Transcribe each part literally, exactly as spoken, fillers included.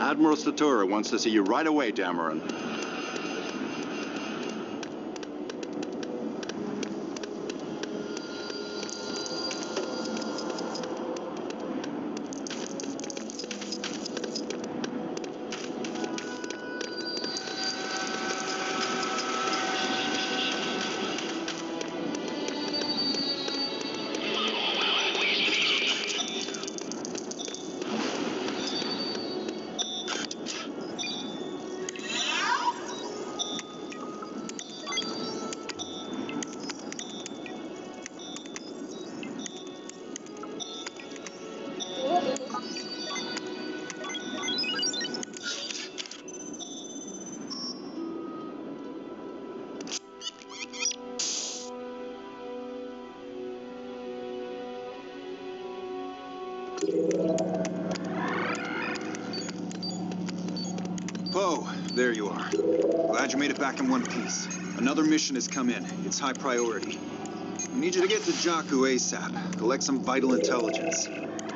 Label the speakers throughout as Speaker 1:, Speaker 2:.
Speaker 1: Admiral Satura wants to see you right away, Dameron.
Speaker 2: Poe, there you are. Glad you made it back in one piece. Another mission has come in. It's high priority. We need you to get to Jakku ASAP. Collect some vital intelligence.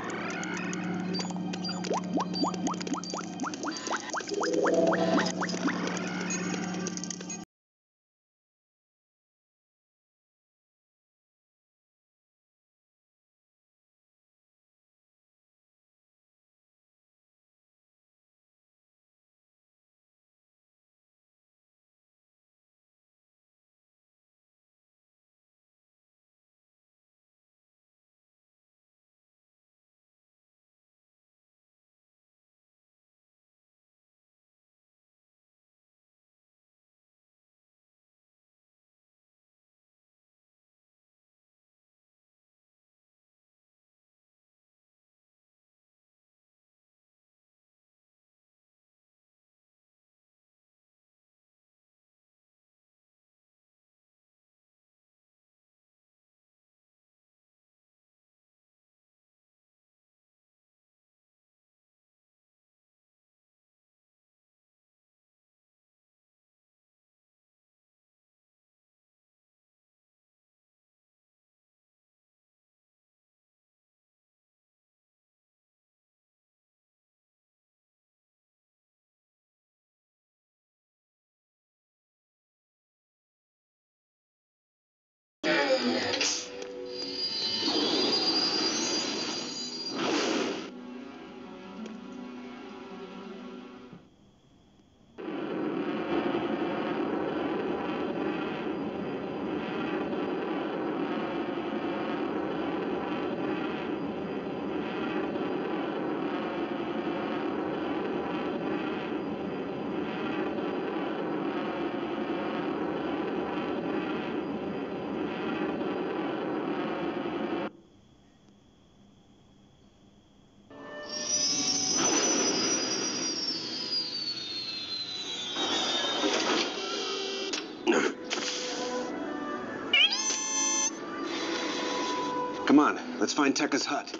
Speaker 2: Come on, let's find Tekka's hut.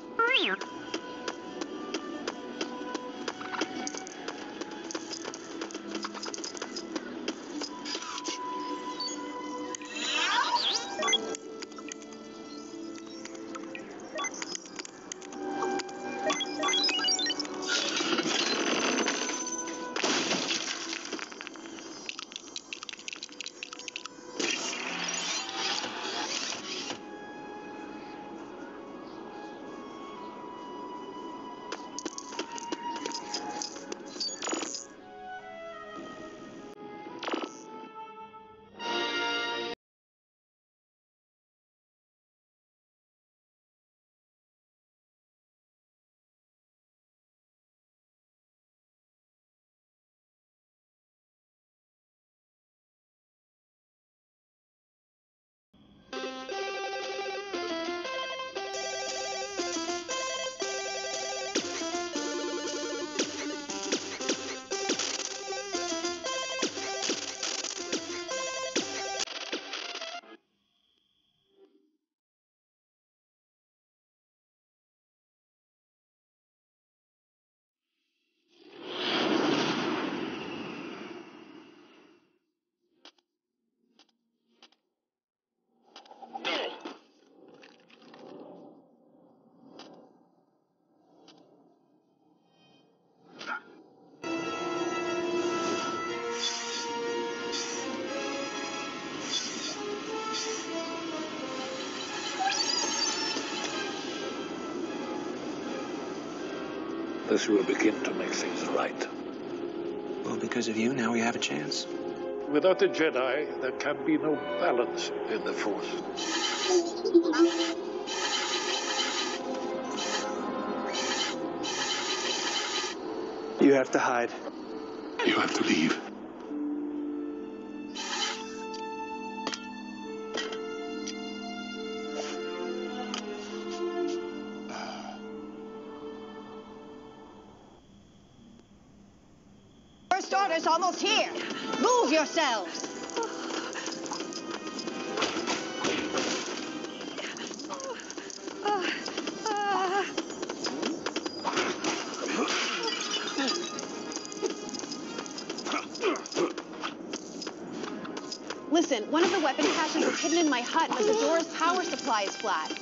Speaker 3: This will begin to make things right.
Speaker 4: Well, because of you, now we have a chance.
Speaker 3: Without the Jedi, there can be no balance in the Force.
Speaker 4: You have to hide.
Speaker 3: You have to leave.
Speaker 5: First order's almost here. Move yourselves. Listen, one of the weapon caches is hidden in my hut, but the door's power supply is flat.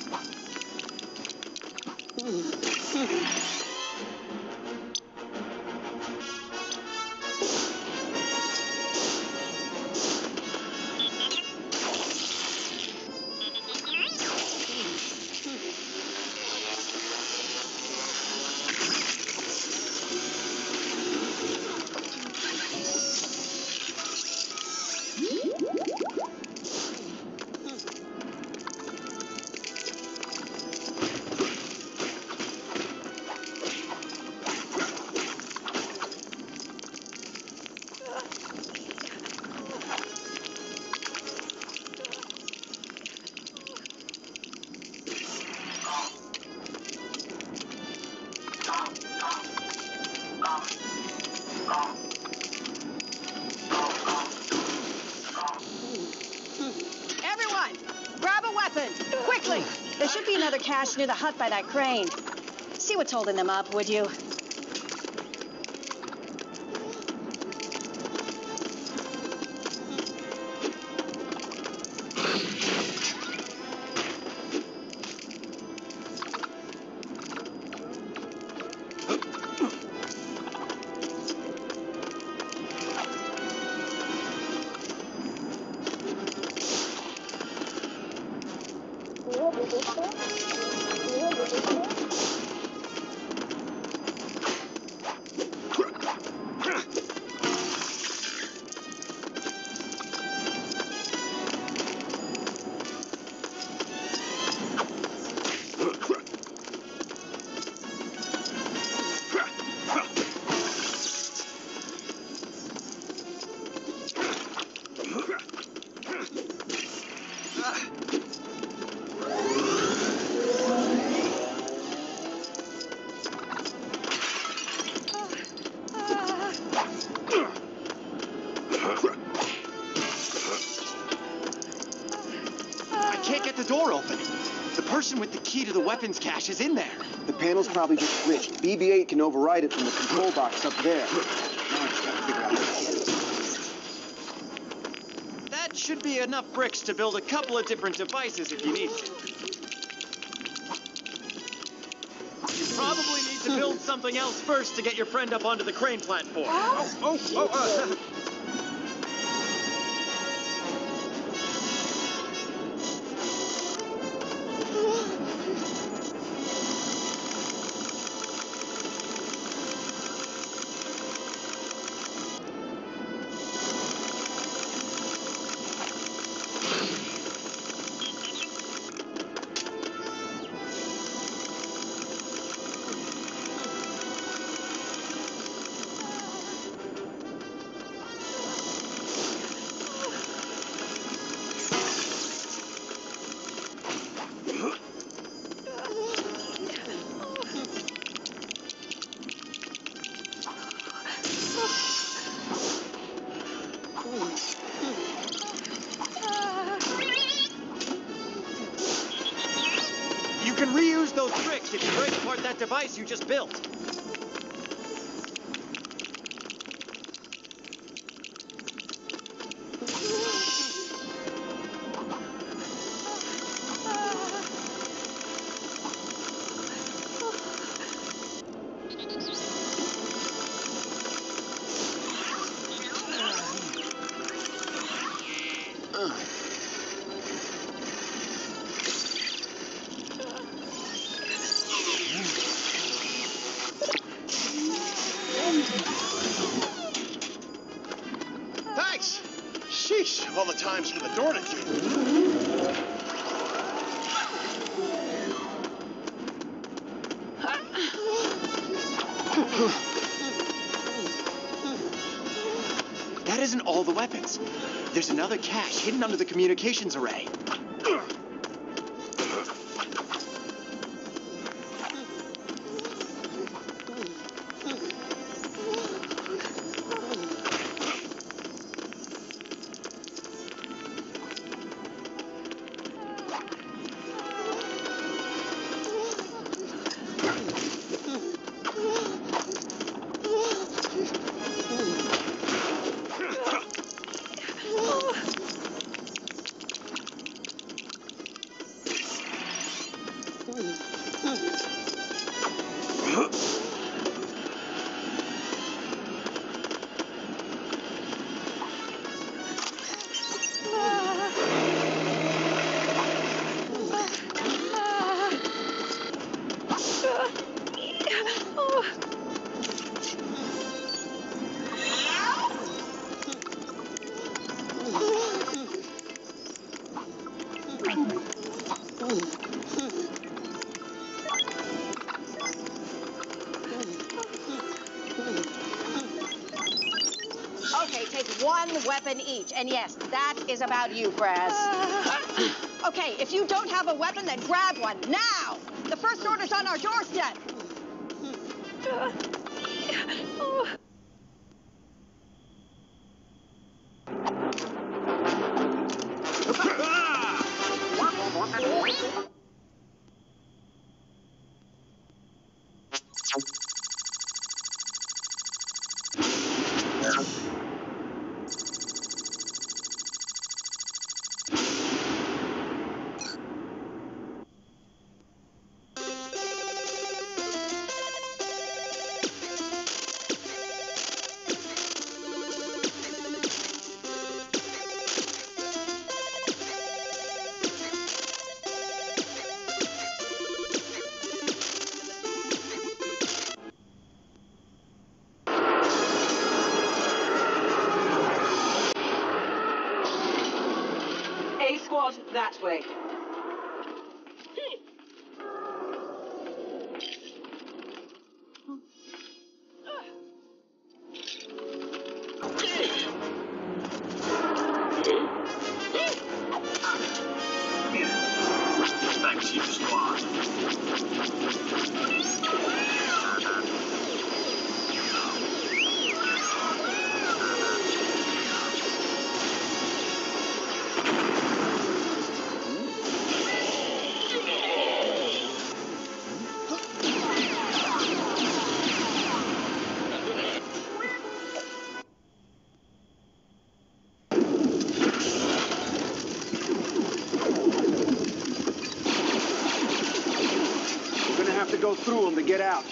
Speaker 5: Everyone, grab a weapon, quickly. There should be another cache near the hut by that crane. See what's holding them up, would you?
Speaker 6: I can't get the door open. The person with the key to the weapons cache is in there.
Speaker 7: The panel's probably just glitched. B B eight can override it from the control box up there. Now I just gotta figure out how to get it.
Speaker 6: That should be enough bricks to build a couple of different devices if you need to. You probably need to build something else first to get your friend up onto the crane platform.
Speaker 2: Oh, oh, oh, uh...
Speaker 6: You can reuse those bricks if you break apart that device you just built.
Speaker 8: all the times for the door to queue.
Speaker 6: That isn't all the weapons. There's another cache hidden under the communications array.
Speaker 5: Okay, take one weapon each. And yes, that is about you, Braz. Okay, if you don't have a weapon, then grab one, now! The first order's on our doorstep!
Speaker 9: Squad, that way.
Speaker 10: Back to you, squad.
Speaker 7: Go through them to get out.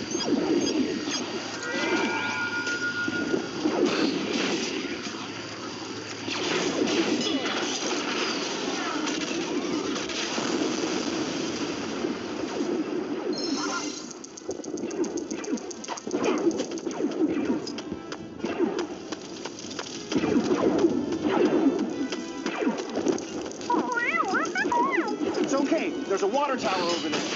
Speaker 7: It's okay. There's a water tower over there.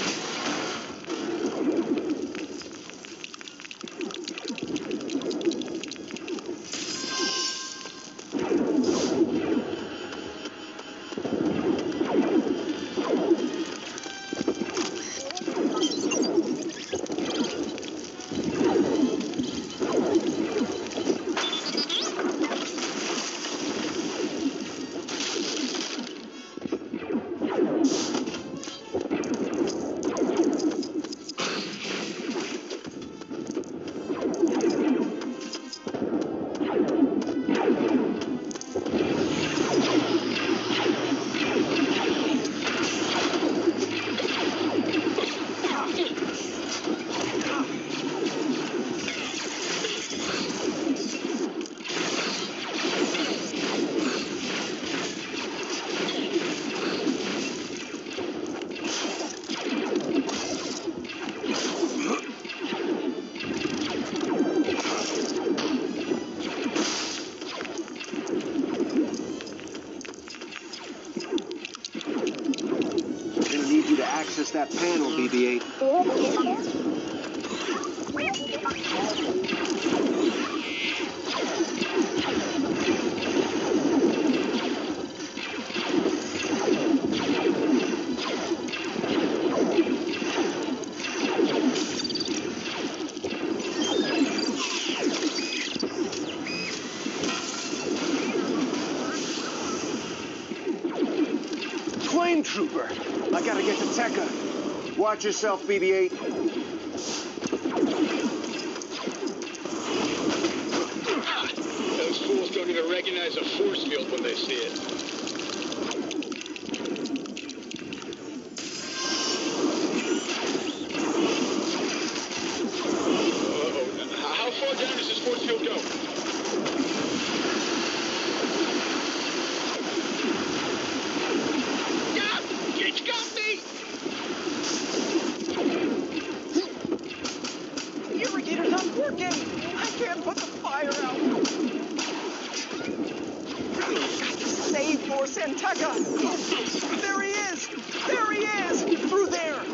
Speaker 7: Access that panel, B B eight. Flame Trooper! I gotta get to Tekka. Watch yourself, B B eight.
Speaker 10: Those fools don't even recognize a force field when they see it. Uh-oh. How far down does this force field go? It's got me!
Speaker 6: The irrigator's not working! I can't put the fire out! I've got to save more Santeca! There he is! There he is! Through there!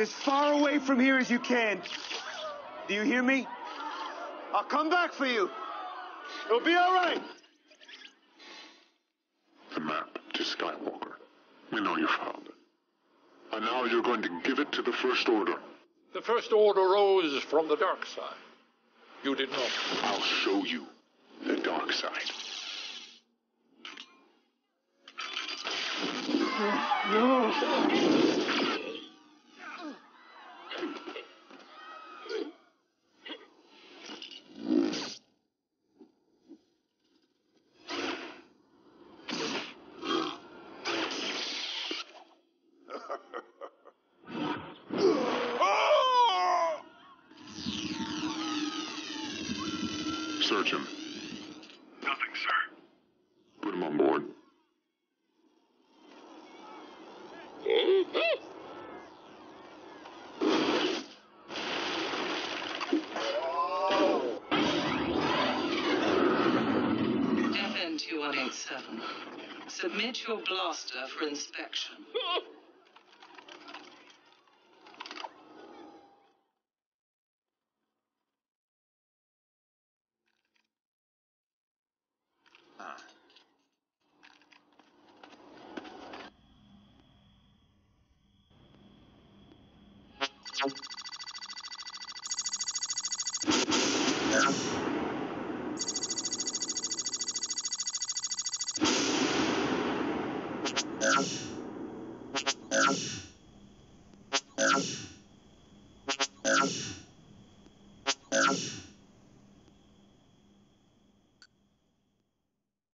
Speaker 7: as far away from here as you can. Do you hear me? I'll come back for you. It'll be all right.
Speaker 10: The map to Skywalker. We know you found it. And now you're going to give it to the First Order.
Speaker 3: The First Order rose from the dark side. You did not.
Speaker 10: I'll show you the dark side.
Speaker 3: No.
Speaker 10: Search him. Nothing, sir. Put him on board.
Speaker 9: F N two one eight seven. Submit your blaster for inspection.